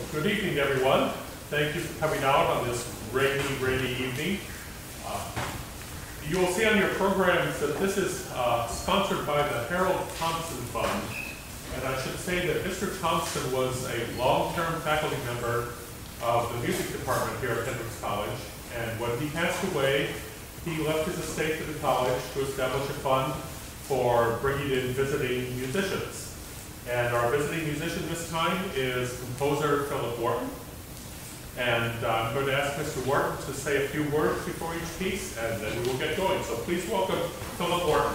Good evening, everyone. Thank you for coming out on this rainy evening. You will see on your programs that this is sponsored by the Harold Thompson Fund. And I should say that Mr. Thompson was a long-term faculty member of the music department here at Hendrix College. And when he passed away, he left his estate to the college to establish a fund for bringing in visiting musicians. And our visiting musician this time is composer Philip Wharton. And I'm going to ask Mr. Wharton to say a few words before each piece, and then we will get going. So please welcome Philip Wharton.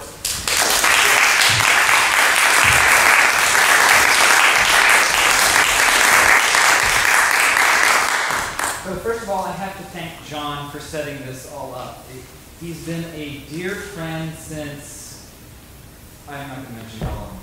So first of all, I have to thank John for setting this all up. He's been a dear friend since, I'm not going to mention how long.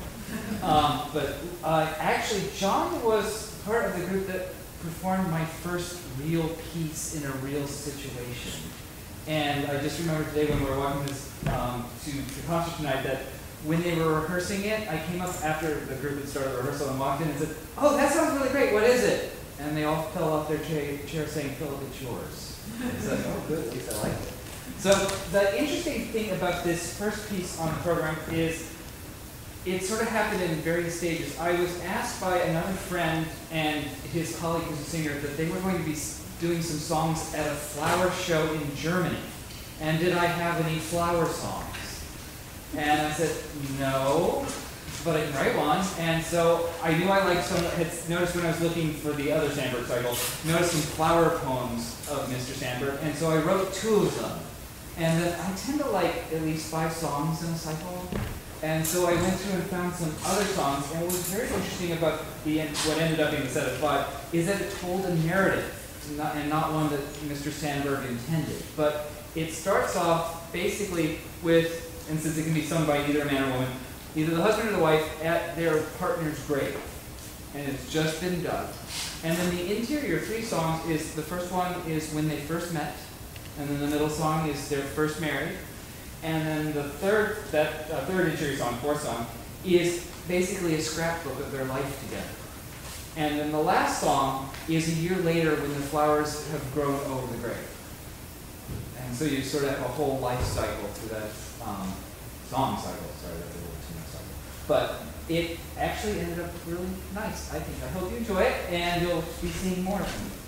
Actually, John was part of the group that performed my first real piece in a real situation. And I just remember today when we were walking to the concert tonight that when they were rehearsing it, I came up after the group had started the rehearsal and walked in and said, "Oh, that sounds really great, what is it?" And they all fell off their chair saying, "Philip, it's yours." I said, "Oh, good, at least I liked it." So the interesting thing about this first piece on the program is it sort of happened in various stages. I was asked by another friend and his colleague who's a singer that they were going to be doing some songs at a flower show in Germany. And did I have any flower songs? And I said, no, but I can write one. And so I knew I liked some, had noticed when I was looking for the other Sandberg cycle, noticed some flower poems of Mr. Sandberg. And so I wrote 2 of them. And then I tend to like at least 5 songs in a cycle. And so I went through and found some other songs, and what was very interesting about what ended up being the set of 5 is that it told a narrative, and not one that Mr. Sandberg intended. But it starts off basically with, and since it can be sung by either a man or woman, either the husband or the wife at their partner's grave, and it's just been dug. And then the interior 3 songs is, the first one is when they first met, and then the middle song is they're first married. And then the third interior song, 4th song, is basically a scrapbook of their life together. And then the last song is a year later when the flowers have grown over the grave. And so you sort of have a whole life cycle through that song cycle. Sorry, that's a little too much cycle. But it actually ended up really nice, I think. I hope you enjoy it, and you'll be seeing more from me.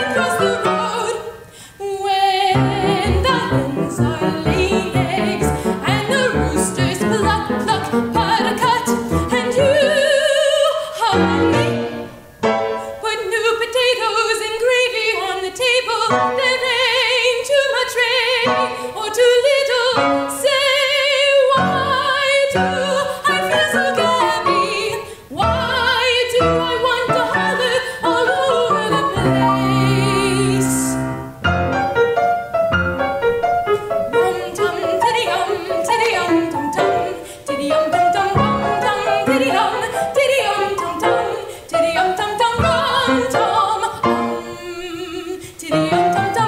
across the road. When the hens are laying eggs and the roosters cluck cluck put-a-cut, and you, honey, put new potatoes and gravy on the table. There ain't too much rain or too little. Say, why do I feel so gabby? Why do I want to holler all over the place? Rum-tum, tiddy-um, tiddy-um, tum-tum, tiddy-um, tum-tum, rum-tum, tiddy-hum, tiddy-um, tum-tum, tiddy-um, tum-tum, rum-tum, tiddy-um, tum-tum.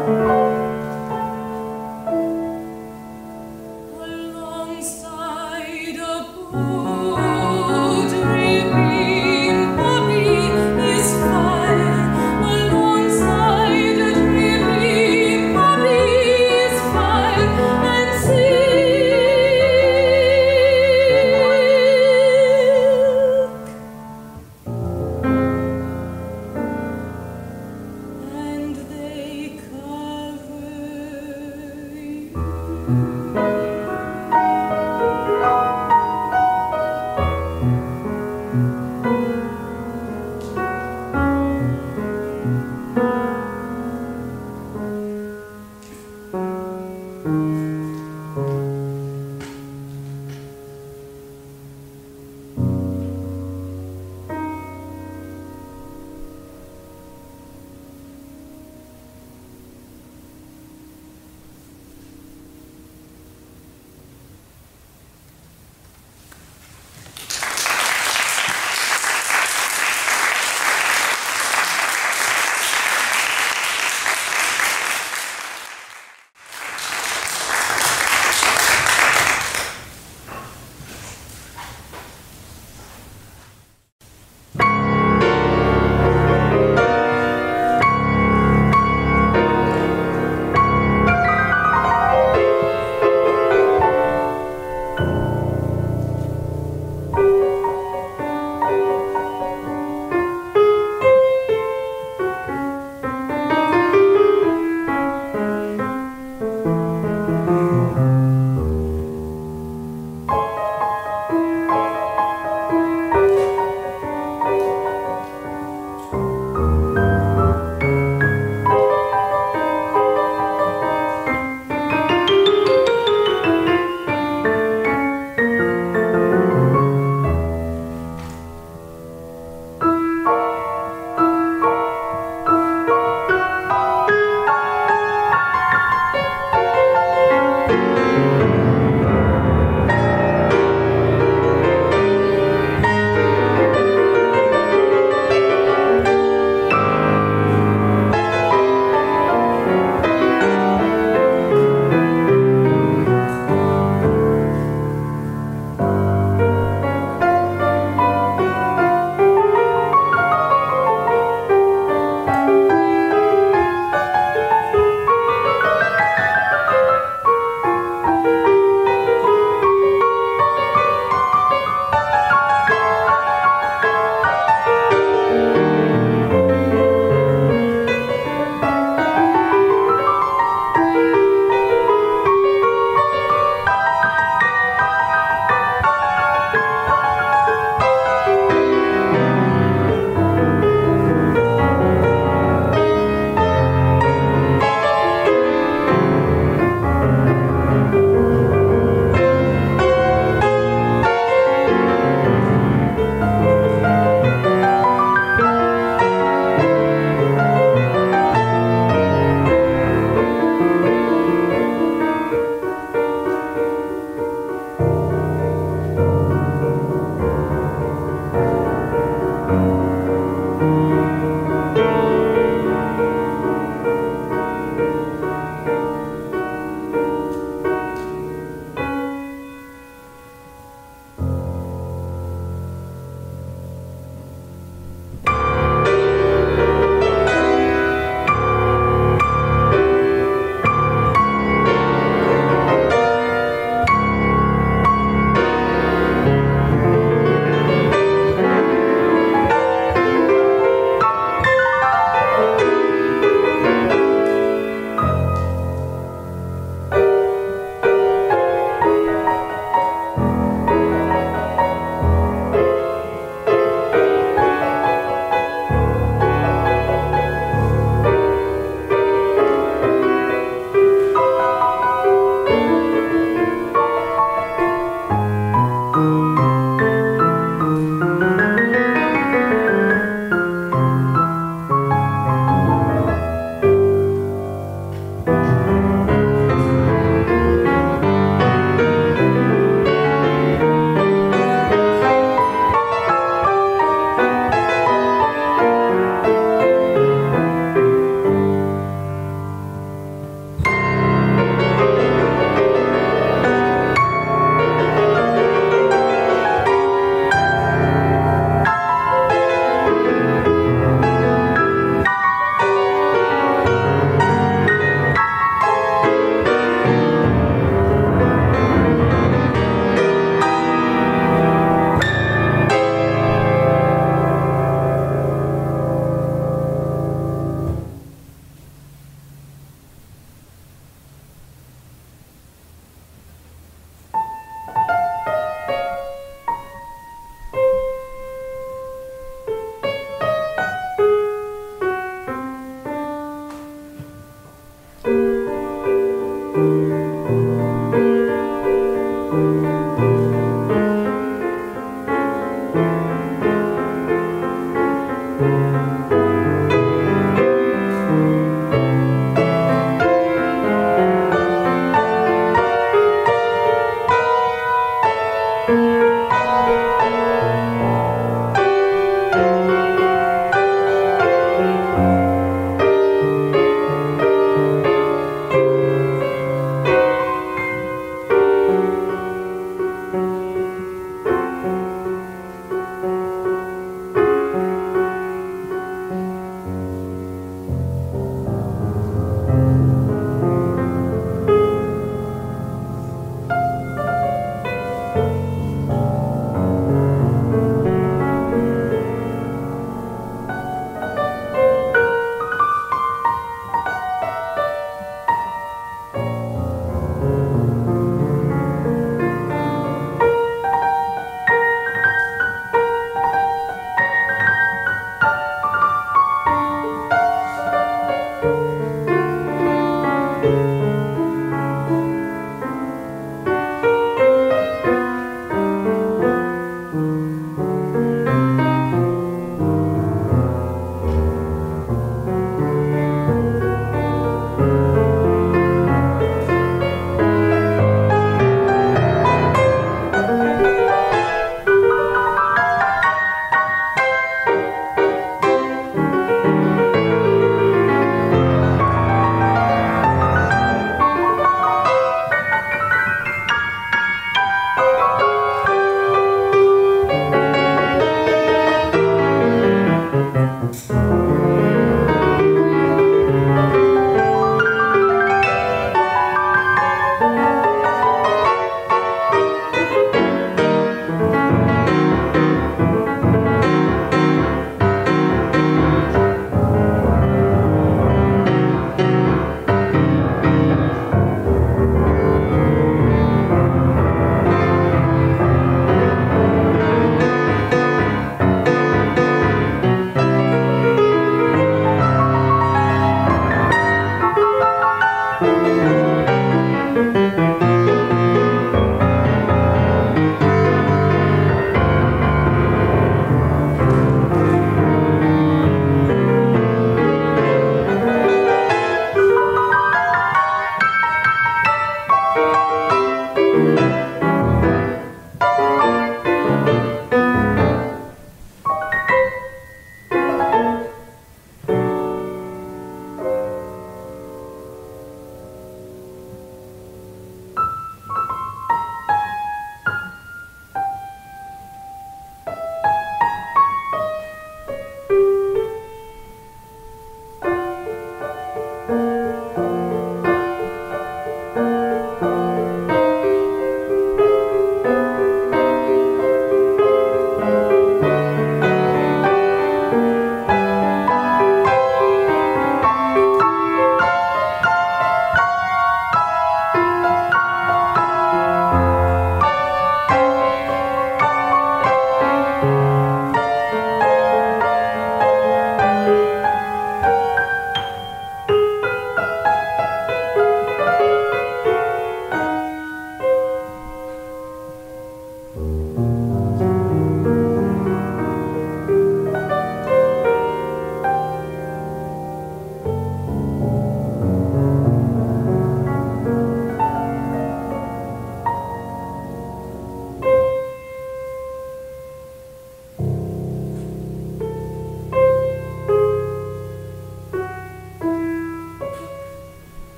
Alongside a boat, dreaming puppy is fine. Alongside a dreaming puppy is fine, and and they cover you.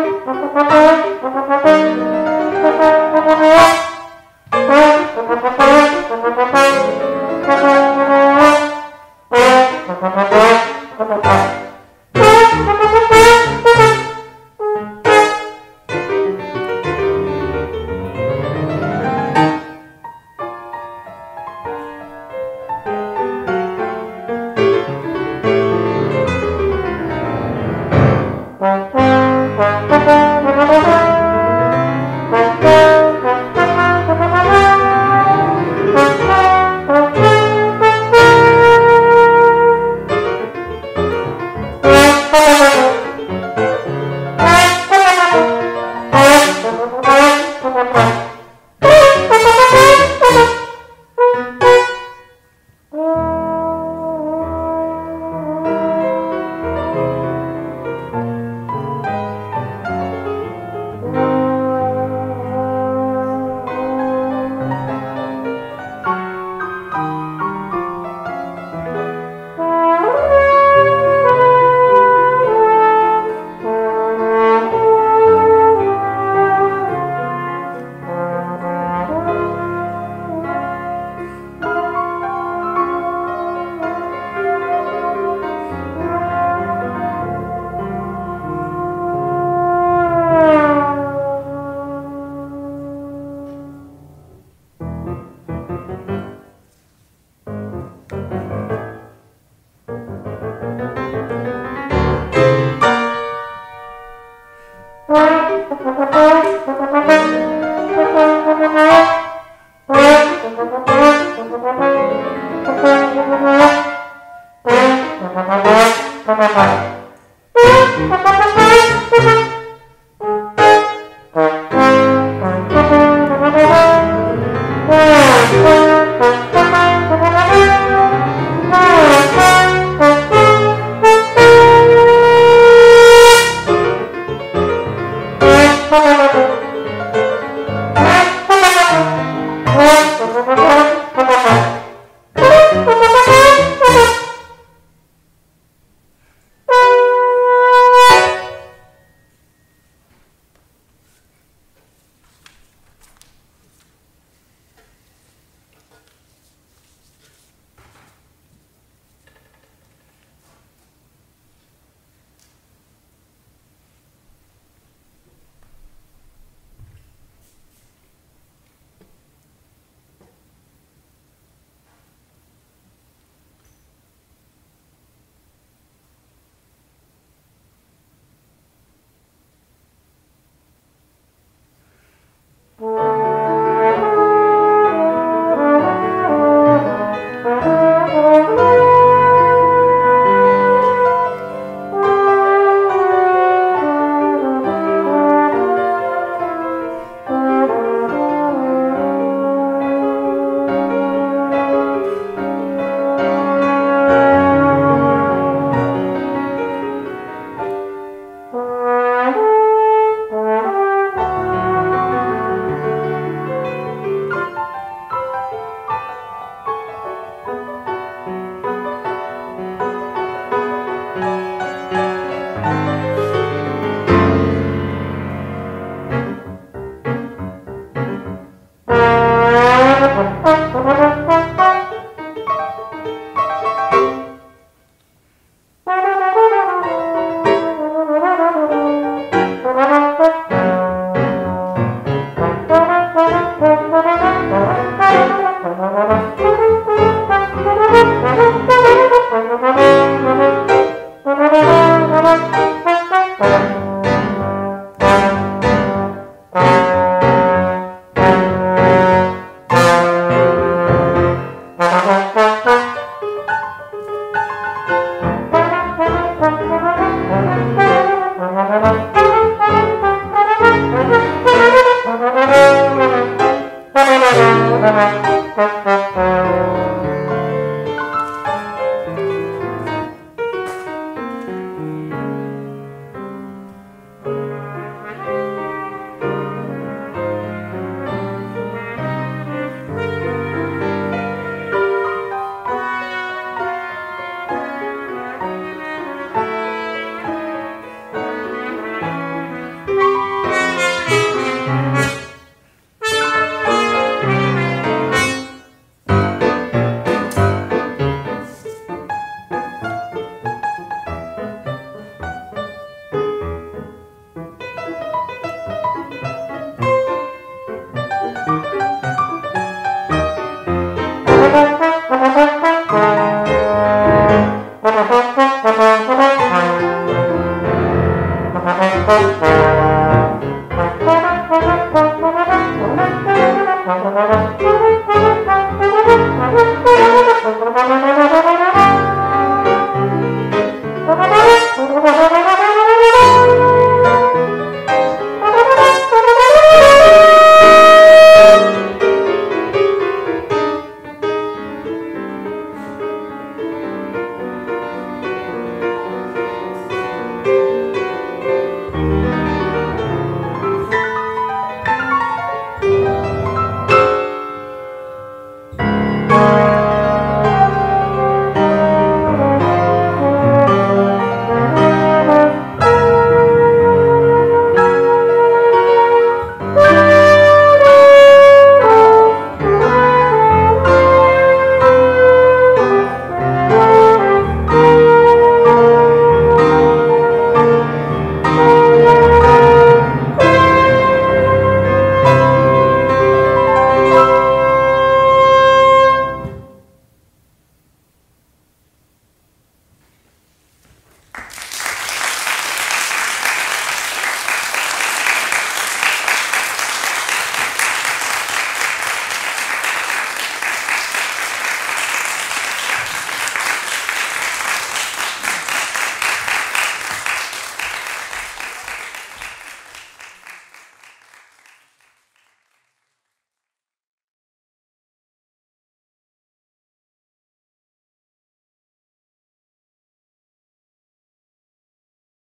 Thank you.